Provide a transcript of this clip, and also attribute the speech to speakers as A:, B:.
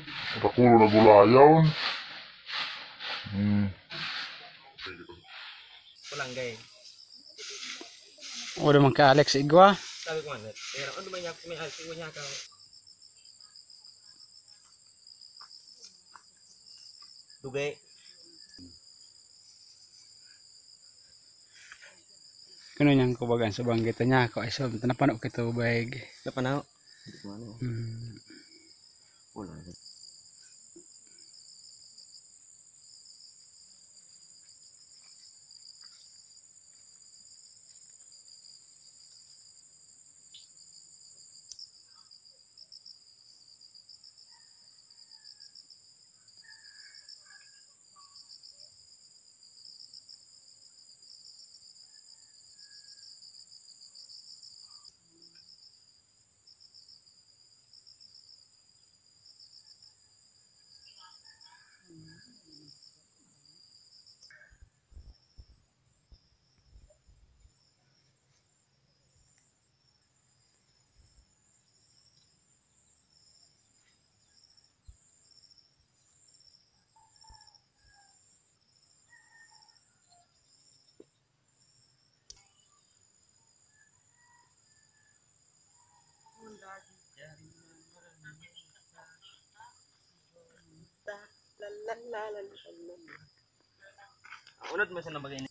A: Pakulo na gulayaw.
B: Pulang gay.
C: Udah mang ka Alex igwa.
B: Sabi ko ano, pero ano ba niya may alsi ko niya ka. Dugay.
C: Kuno yang kubagan sa banggitan niya ko ay so tanapanok kito baig.
B: Napanaw. Wala. Unod mo sa nabagay ni.